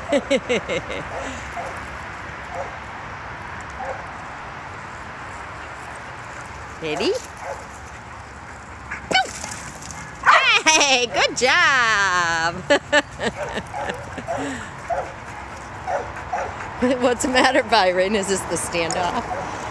Ready? Hey, good job. What's the matter, Byron? Is this the standoff?